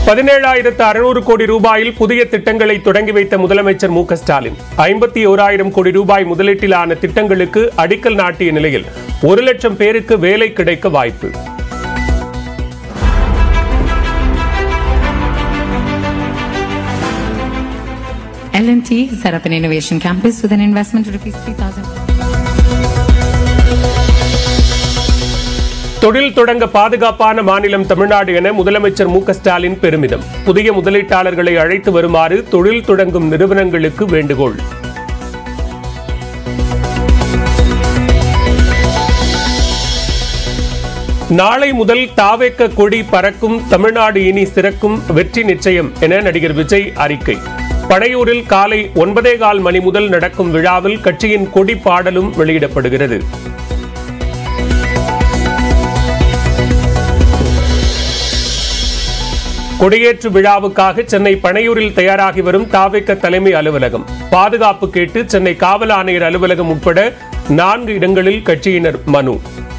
17,600 கோடி ரூபாயில் புதிய திட்டங்களை தொடங்கி வைத்த முதலமைச்சர் மு க ஸ்டாலின் 51,000 கோடி ரூபாய் முதலீட்டிலான திட்டங்களுக்கு அடிக்கல் நாட்டிய நிலையில் 1 லட்சம் பேருக்கு வேலை கிடைக்க வாய்ப்பு. L&T set up an innovation campus with an investment of ₹3,000. தொழில் தொடங்க பாதுகாப்பான மாநிலம் தமிழ்நாடு என முதலமைச்சர் மு க ஸ்டாலின் பெருமிதம். புதிய முதலீட்டாளர்களை அழைத்து வருமாறு தொழில் தொடங்கும் நிறுவனங்களுக்கு வேண்டுகோள். நாளை முதல் தாவேக்க கொடி பறக்கும், தமிழ்நாடு இனி சிறக்கும், வெற்றி நிச்சயம் என நடிகர் விஜய் அறிக்கை. பனையூரில் காலை 9:15 மணி முதல் நடக்கும் விழாவில் கட்சியின் கொடி பாடலும் வெளியிடப்படுகிறது. கொடியேற்று விழாவுக்காக சென்னை பனையூரில் தயாராகி வரும் தாவேக்க தலைமை அலுவலகம். பாதுகாப்பு கேட்டு சென்னை காவல் ஆணையர் அலுவலகம் உட்பட 4 இடங்களில் கட்சியினர் மனு.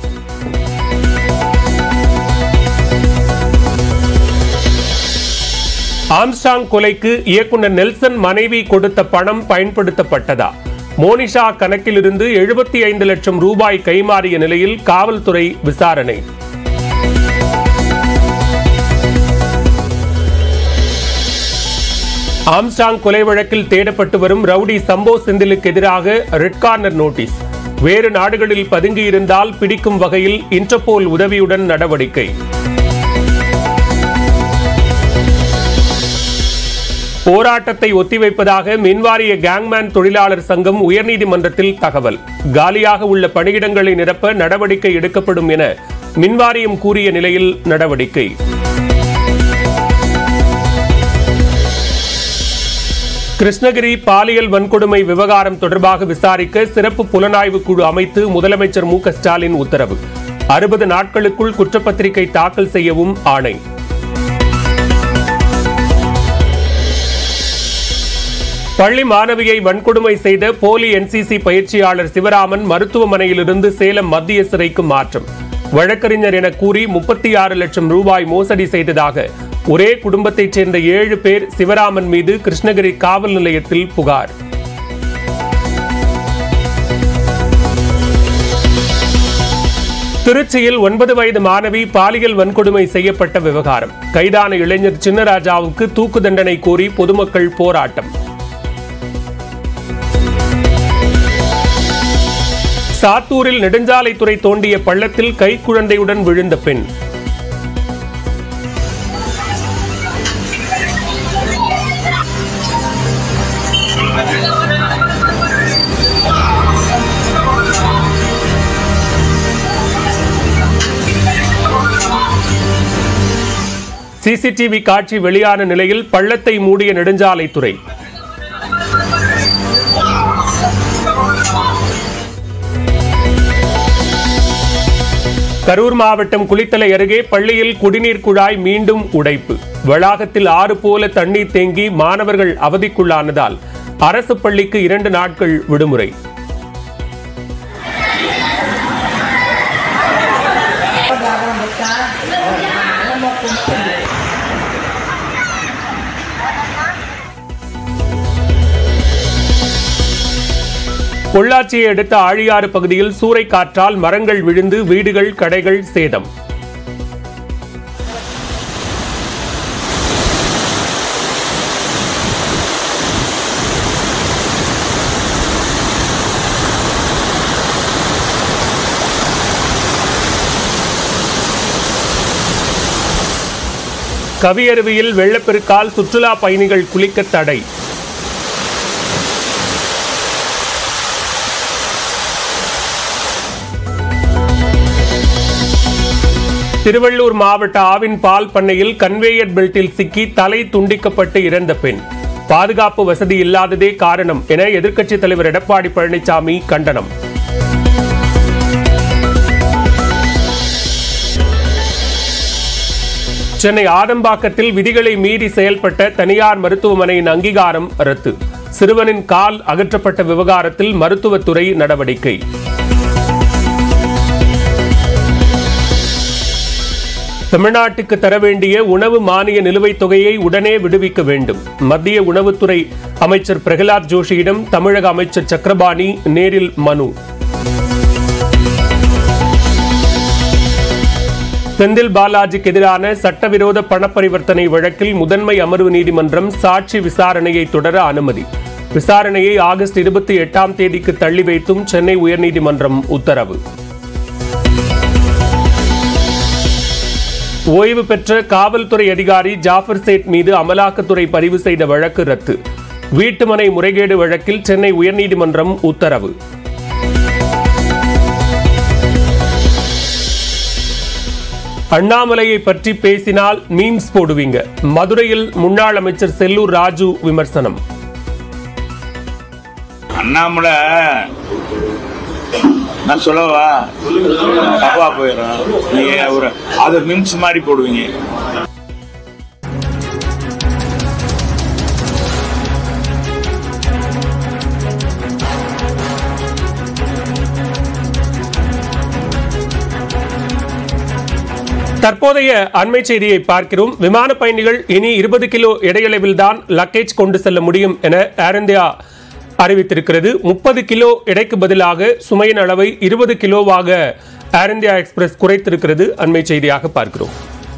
ஆம்ஸ்டாங் கொலைக்கு இயக்குனர் நெல்சன் மனைவி கொடுத்த பணம் பயன்படுத்தப்பட்டதா? மோனிஷா கணக்கிலிருந்து 75 லட்சம் ரூபாய் கைமாறிய நிலையில் காவல்துறை விசாரணை. ஆம்ஸ்டாங் கொலை வழக்கில் தேடப்பட்டு வரும் ரவுடி சம்போ செந்திலுக்கு எதிராக ரெட் கார்னர் நோட்டீஸ். வேறு நாடுகளில் பதுங்கியிருந்தால் பிடிக்கும் வகையில் இன்டர்போல் உதவியுடன் நடவடிக்கை. போராட்டத்தை ஒத்திவைப்பதாக மின்வாரிய கேங்மேன் தொழிலாளர் சங்கம் உயர்நீதிமன்றத்தில் தகவல். காலியாக உள்ள பணியிடங்களை நிரப்ப நடவடிக்கை எடுக்கப்படும் என மின்வாரியம் கூறிய நிலையில் நடவடிக்கை. கிருஷ்ணகிரி பாலியல் வன்கொடுமை விவகாரம் தொடர்பாக விசாரிக்க சிறப்பு புலனாய்வு குழு அமைத்து முதலமைச்சர் மு க ஸ்டாலின் உத்தரவு. 60 நாட்களுக்குள் குற்றப்பத்திரிகை தாக்கல் செய்யவும் ஆணை. பள்ளி மாணவியை வன்கொடுமை செய்த போலி NCC பயிற்சியாளர் சிவராமன் மருத்துவமனையிலிருந்து சேலம் மத்திய சிறைக்கு மாற்றம். வழக்கறிஞர் என கூறி 36 லட்சம் ரூபாய் மோசடி செய்ததாக ஒரே குடும்பத்தைச் சேர்ந்த 7 பேர் சிவராமன் மீது கிருஷ்ணகிரி காவல் நிலையத்தில் புகார். திருச்சியில் 9 வயது மாணவி பாலியல் வன்கொடுமை செய்யப்பட்ட விவகாரம். கைதான இளைஞர் சின்னராஜாவுக்கு தூக்கு தண்டனை கோரி பொதுமக்கள் போராட்டம். சாத்தூரில் நெடுஞ்சாலைத்துறை தோண்டிய பள்ளத்தில் கைக்குழந்தையுடன் விழுந்த பெண். சிசிடிவி காட்சி வெளியான நிலையில் பள்ளத்தை மூடிய நெடுஞ்சாலைத்துறை. கரூர் மாவட்டம் குளித்தலை அருகே பள்ளியில் குடிநீர் குழாய் மீண்டும் உடைப்பு. வளாகத்தில் ஆறு போல தண்ணீர் தேங்கி மாணவர்கள் அவதிக்குள்ளானதால் அரசு பள்ளிக்கு 2 நாட்கள் விடுமுறை. பொள்ளாச்சியை அடுத்த ஆழியாறு பகுதியில் சூறைக்காற்றால் மரங்கள் விழுந்து வீடுகள், கடைகள் சேதம். கவியருவியில் வெள்ளப்பெருக்கால் சுற்றுலா பயணிகள் குளிக்க தடை. திருவள்ளூர் மாவட்ட ஆவின் பால் பண்ணையில் கன்வேயர் பெல்ட்டில் சிக்கி தலை துண்டிக்கப்பட்டு இறந்த பெண். பாதுகாப்பு வசதி இல்லாததே காரணம் என எதிர்க்கட்சித் தலைவர் எடப்பாடி பழனிசாமி கண்டனம். சென்னை ஆதம்பாக்கத்தில் விதிகளை மீறி செயல்பட்ட தனியார் மருத்துவமனையின் அங்கீகாரம் ரத்து. சிறுவனின் கால் அகற்றப்பட்ட விவகாரத்தில் மருத்துவத்துறை நடவடிக்கை. தமிழ்நாட்டுக்கு தர வேண்டிய உணவு மானிய நிலுவைத் தொகையை உடனே விடுவிக்க வேண்டும். மத்திய உணவுத்துறை அமைச்சர் பிரகலாத் ஜோஷியிடம் தமிழக அமைச்சர் சக்கரபாணி நேரில் மனு. செந்தில் பாலாஜிக்கு எதிரான சட்டவிரோத பணப்பரிவர்த்தனை வழக்கில் முதன்மை அமர்வு நீதிமன்றம் சாட்சி விசாரணையை தொடர அனுமதி. விசாரணையை ஆகஸ்ட் 28ஆம் தேதிக்கு தள்ளி வைத்தும் சென்னை உயர்நீதிமன்றம் உத்தரவு. ஓய்வு பெற்ற காவல்துறை அதிகாரி ஜாஃபர் சேட் மீது அமலாக்கத்துறை பதிவு செய்த வழக்கு ரத்து. வீட்டுமனை முறைகேடு வழக்கில் சென்னை உயர்நீதிமன்றம் உத்தரவு. அண்ணாமலையை பற்றி பேசினால் மீம்ஸ் போடுவீங்க. மதுரையில் முன்னாள் அமைச்சர் செல்லூர் ராஜு விமர்சனம். அண்ணாமலை நான் சொல்லவா தப்பா போயிடும். நீங்க ஒரு அது மீம்ஸ் மாதிரி போடுவீங்க. தற்போதைய அண்மை செய்தியை பார்க்கிறோம். விமான பயணிகள் இனி 20 கிலோ எடையளவில் தான் லக்கேஜ் கொண்டு செல்ல முடியும் என ஏர் இந்தியா அறிவித்திருக்கிறது. 30 கிலோ எடைக்கு பதிலாக சுமையின் அளவை 20 கிலோவாக ஏர் இந்தியா எக்ஸ்பிரஸ் குறைத்திருக்கிறது. அண்மை செய்தியாக பார்க்கிறோம்.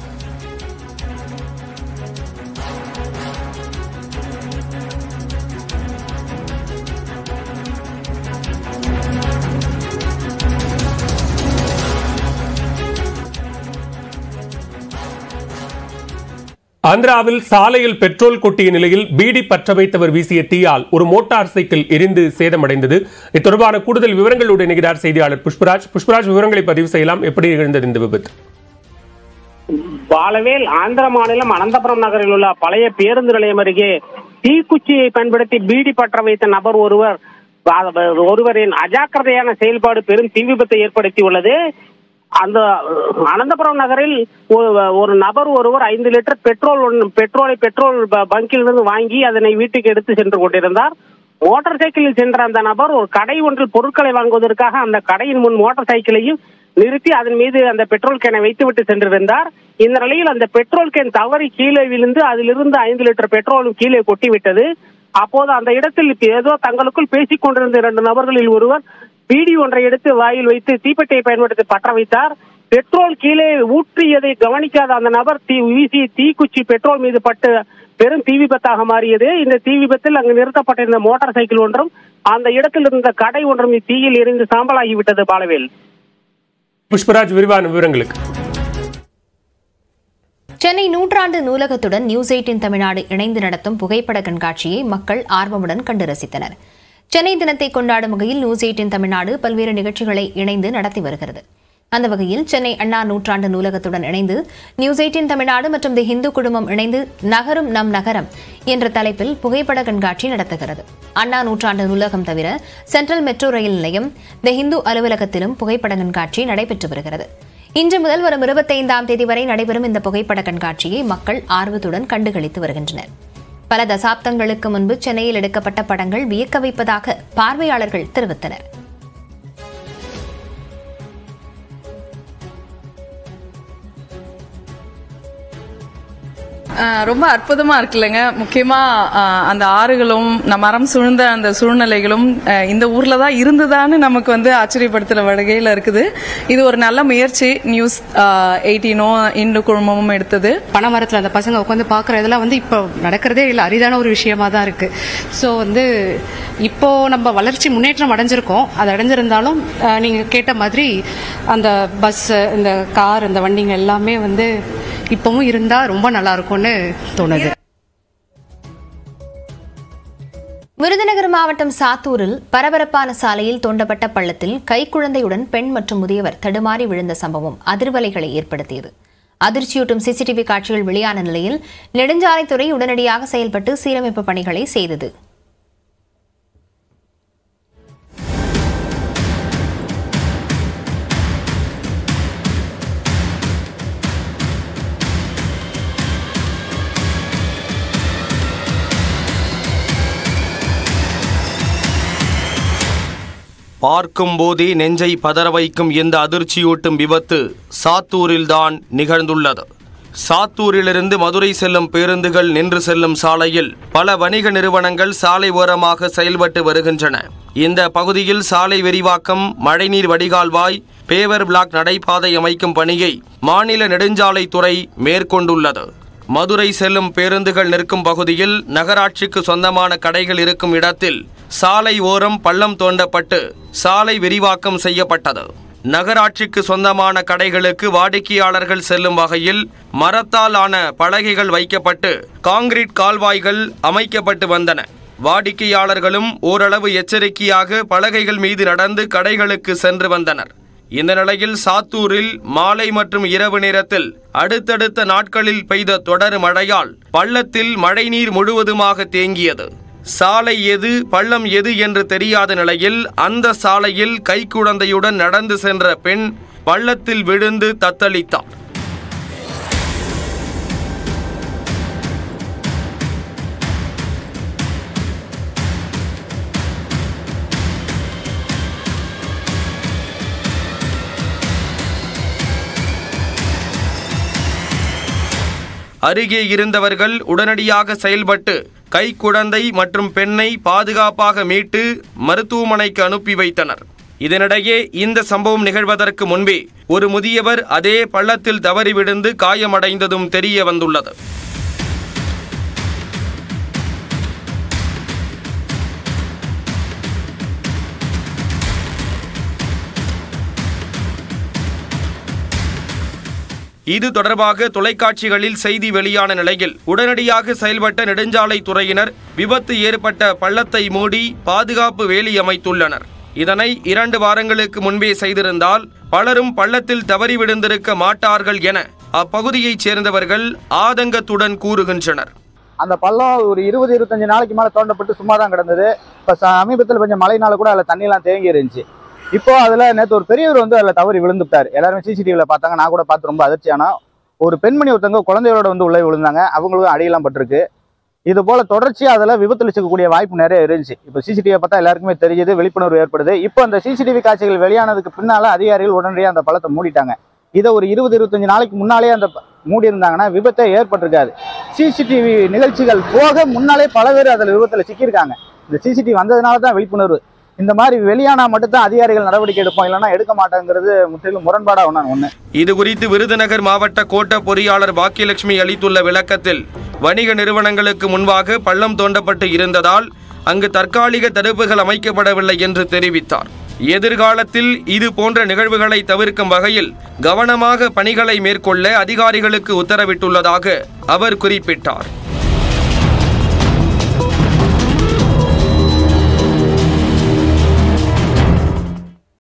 ஆந்திராவில் சாலையில் பெட்ரோல் கொட்டிய நிலையில் பீடி பற்ற வைத்தவர் வீசிய தீயால் ஒரு மோட்டார் சைக்கிள் எரிந்து சேதமடைந்தது. இது தொடர்பான கூடுதல் விவரங்களோடு இணைகிறார் செய்தியாளர் புஷ்பராஜ். விவரங்களை பதிவு செய்யலாம். எப்படி நிகழ்ந்தது இந்த விபத்து? பாலவேல், ஆந்திர மாநிலம் அனந்தபுரம் நகரில் உள்ள பழைய பேருந்து நிலையம் அருகே தீக்குச்சியை பயன்படுத்தி பீடி பற்ற வைத்த நபர் ஒருவரின் அஜாக்கிரதையான செயல்பாடு பெரும் தீ விபத்தை ஏற்படுத்தியுள்ளது. அந்த அனந்தபுரம் நகரில் ஒரு நபர் ஒருவர் 5 லிட்டர் பெட்ரோல் பங்கில் இருந்து வாங்கி அதனை வீட்டுக்கு எடுத்து சென்று கொண்டிருந்தார். மோட்டார் சைக்கிளில் சென்ற அந்த நபர் ஒரு கடை ஒன்றில் பொருட்களை வாங்குவதற்காக அந்த கடையின் முன் மோட்டார் சைக்கிளையும் நிறுத்தி அதன் மீது அந்த பெட்ரோல் கேனை வைத்துவிட்டு சென்றிருந்தார். இந்த நிலையில் அந்த பெட்ரோல் கேன் தவறி கீழே விழுந்து அதிலிருந்து 5 லிட்டர் பெட்ரோலும் கீழே கொட்டிவிட்டது. அப்போது அந்த இடத்தில் ஏதோ தங்களுக்குள் பேசிக் கொண்டிருந்த 2 நபர்களில் ஒருவர் பீடி ஒன்றை எடுத்து வாயில் வைத்து தீப்பெட்டியை பயன்படுத்தி பற்ற வைத்தார். பெட்ரோல் கீழே ஊற்றியதை கவனிக்காத அந்த நபர் வீசிய தீக்குச்சி பெட்ரோல் மீது பட்டு பெரும் தீ விபத்தாக மாறியது. இந்த தீ விபத்தில் அங்கு நிறுத்தப்பட்டிருந்த மோட்டார் சைக்கிள் ஒன்றும் அந்த இடத்தில் இருந்த கடை ஒன்றும் தீயில் எரிந்து சாம்பலாகிவிட்டது. பாலவேல். புஷ்பராஜ், விரிவான விவரங்களுக்கு. சென்னை நூற்றாண்டு நூலகத்துடன் நியூஸ் 18 தமிழ்நாடு இணைந்து நடத்தும் புகைப்பட கண்காட்சியை மக்கள் ஆர்வமுடன் கண்டு ரசித்தனர். சென்னை தினத்தை கொண்டாடும் வகையில் நியூஸ் 18 தமிழ்நாடு பல்வேறு நிகழ்ச்சிகளை இணைந்து நடத்தி வருகிறது. அந்த வகையில் சென்னை அண்ணா நூற்றாண்டு நூலகத்துடன் இணைந்து நியூஸ் 18 தமிழ்நாடு மற்றும் தி ஹிந்து குழுமம் இணைந்து நகரும் நம் நகரம் என்ற தலைப்பில் புகைப்பட கண்காட்சி நடத்துகிறது. அண்ணா நூற்றாண்டு நூலகம் தவிர சென்ட்ரல் மெட்ரோ ரயில் நிலையம், தி ஹிந்து அலுவலகத்திலும் புகைப்பட கண்காட்சி நடைபெற்று வருகிறது. இன்று முதல் வரும் 25ஆம் தேதி வரை நடைபெறும் இந்த புகைப்பட கண்காட்சியை மக்கள் ஆர்வத்துடன் கண்டுகளித்து வருகின்றனர். பல தசாப்தங்களுக்கு முன்பு சென்னையில் எடுக்கப்பட்ட படங்கள் வியக்க வைப்பதாக பார்வையாளர்கள் தெரிவித்தனர். ரொம்ப அற்புதமா இருக்குல்லங்க. முக்கியமா அந்த ஆறுகளும் மரம் சூழ்ந்த அந்த சூழ்நிலைகளும் இந்த ஊர்ல தான் இருந்துதான்னு நமக்கு ஆச்சரியப்படுத்துற வகையில இருக்குது. இது ஒரு நல்ல முயற்சி நியூஸ் 18 இந்து குழுமமும் எடுத்தது. பனைமரத்துல அந்த பசங்க உட்காந்து பாக்குற இதெல்லாம் இப்போ நடக்கிறதே இல்லை, அரிதான ஒரு விஷயமா தான் இருக்கு. ஸோ இப்போ நம்ம வளர்ச்சி முன்னேற்றம் அடைஞ்சிருக்கோம். அது அடைஞ்சிருந்தாலும் நீங்க கேட்ட மாதிரி அந்த பஸ், இந்த கார், இந்த வண்டிங்க எல்லாமே இப்பவும் இருந்தா ரொம்ப நல்லா இருக்கும்னு தோணுது. விருதுநகர் மாவட்டம் சாத்தூரில் பரபரப்பான சாலையில் தோண்டப்பட்ட பள்ளத்தில் கைக்குழந்தையுடன் பெண் மற்றும் முதியவர் தடுமாறி விழுந்த சம்பவம் அதிர்வலைகளை ஏற்படுத்தியது. அதிர்ச்சியூட்டும் சிசிடிவி காட்சிகள் வெளியான நிலையில் நெடுஞ்சாலைத்துறை உடனடியாக செயல்பட்டு சீரமைப்பு பணிகளை செய்தது. பார்க்கும் போதே நெஞ்சை பதற வைக்கும் இந்த அதிர்ச்சியூட்டும் விபத்து சாத்தூரில்தான் நிகழ்ந்துள்ளது. சாத்தூரிலிருந்து மதுரை செல்லும் பேருந்துகள் நின்று செல்லும் சாலையில் பல வணிக நிறுவனங்கள் சாலை ஓரமாக செயல்பட்டு வருகின்றன. இந்த பகுதியில் சாலை விரிவாக்கம், மழைநீர் வடிகால்வாய், பேவர் பிளாக் நடைபாதை அமைக்கும் பணியை மாநில நெடுஞ்சாலைத்துறை மேற்கொண்டுள்ளது. மதுரை செல்லும் பேருந்துகள் நிற்கும் பகுதியில் நகராட்சிக்கு சொந்தமான கடைகள் இருக்கும் இடத்தில் சாலை ஓரம் பள்ளம் தோண்டப்பட்டு சாலை விரிவாக்கம் செய்யப்பட்டது. நகராட்சிக்கு சொந்தமான கடைகளுக்கு வாடிக்கையாளர்கள் செல்லும் வகையில் மரத்தால் ஆன பலகைகள் வைக்கப்பட்டு கான்கிரீட் கால்வாய்கள் அமைக்கப்பட்டு வந்தன. வாடிக்கையாளர்களும் ஓரளவு எச்சரிக்கையாக பலகைகள் மீது நடந்து கடைகளுக்கு சென்று வந்தனர். இந்த நிலையில் சாத்தூரில் மாலை மற்றும் இரவு நேரத்தில் அடுத்தடுத்த நாட்களில் பெய்த தொடர் மழையால் பள்ளத்தில் மழைநீர் முழுவதுமாக தேங்கியது. சாலை எது பள்ளம் எது என்று தெரியாத நிலையில் அந்த சாலையில் கைக்குழந்தையுடன் நடந்து சென்ற பெண் பள்ளத்தில் விழுந்து தத்தளித்தார். அருகே இருந்தவர்கள் உடனடியாக செயல்பட்டு கைக்குழந்தை மற்றும் பெண்ணை பாதுகாப்பாக மீட்டு மருத்துவமனைக்கு அனுப்பி வைத்தனர். இதனிடையே இந்த சம்பவம் நிகழ்வதற்கு முன்பே ஒரு முதியவர் அதே பள்ளத்தில் தவறி விழுந்து காயமடைந்ததும் தெரிய வந்துள்ளது. இது தொடர்பாக தொலைக்காட்சிகளில் செய்தி வெளியான நிலையில் உடனடியாக செயல்பட்ட நெடுஞ்சாலைத்துறையினர் விபத்து ஏற்பட்ட பள்ளத்தை மூடி பாதுகாப்பு வேலி அமைத்துள்ளனர். இதனை 2 வாரங்களுக்கு முன்பே செய்திருந்தால் பலரும் பள்ளத்தில் தவறி விழுந்திருக்க மாட்டார்கள் என அப்பகுதியைச் சேர்ந்தவர்கள் ஆதங்கத்துடன் கூறுகின்றனர். அந்த பள்ளம் ஒரு 20-25 நாளைக்கு மேலே தோண்டப்பட்டு சும்மா தான் கிடந்தது. இப்போ சமீபத்தில் கொஞ்சம் மழைனால கூட அதில் தண்ணியெல்லாம் தேங்கி இருந்துச்சு. இப்போ அதில் நேற்று ஒரு பெரியவர் வந்து அதில் தவறி விழுந்துட்டார். எல்லாருமே சிசிடிவியில் பார்த்தாங்க. நான் கூட பார்த்து ரொம்ப அதிர்ச்சியானா. ஒரு பெண்மணி ஒருத்தவங்க குழந்தையோட வந்து உள்ளே விழுந்தாங்க. அவங்களுக்கும் அடியெல்லாம் பட்டிருக்கு. இது போல தொடர்ச்சியாக அதில் விபத்தில் சிக்கக்கூடிய வாய்ப்பு நிறைய இருந்துச்சு. இப்போ சிசிடிவியை பார்த்தா எல்லாருக்குமே தெரியுது, விழிப்புணர்வு ஏற்படுது. இப்போ அந்த சிசிடிவி காட்சிகள் வெளியானதுக்கு பின்னால் அதிகாரிகள் உடனடியாக அந்த பள்ளத்தை மூடிட்டாங்க. இதை ஒரு 20-25 நாளைக்கு முன்னாலே அந்த மூடி இருந்தாங்கன்னா விபத்தே ஏற்பட்டிருக்காது. சிசிடிவி நிகழ்ச்சிகள் போக முன்னாலே பல பேர் அதில் விபத்தில் சிக்கியிருக்காங்க. இந்த சிசிடிவி வந்ததுனால தான் விழிப்புணர்வு. இந்த மாதிரி வெளியானா மட்டும்தான் அதிகாரிகள் நடவடிக்கை எடுப்போம், இல்லைன்னா எடுக்க மாட்டாங்கிறது முற்றிலும் முரண்பாடா ஒன்று. இது குறித்து விருதுநகர் மாவட்ட கோட்ட பொறியாளர் பாக்கியலட்சுமி அளித்துள்ள விளக்கத்தில், வணிக நிறுவனங்களுக்கு முன்பாக பள்ளம் தோண்டப்பட்டு இருந்ததால் அங்கு தற்காலிக தடுப்புகள் அமைக்கப்படவில்லை என்று தெரிவித்தார். எதிர்காலத்தில் இது போன்ற நிகழ்வுகளை தவிர்க்கும் வகையில் கவனமாக பணிகளை மேற்கொள்ள அதிகாரிகளுக்கு உத்தரவிட்டுள்ளதாக அவர் குறிப்பிட்டார்.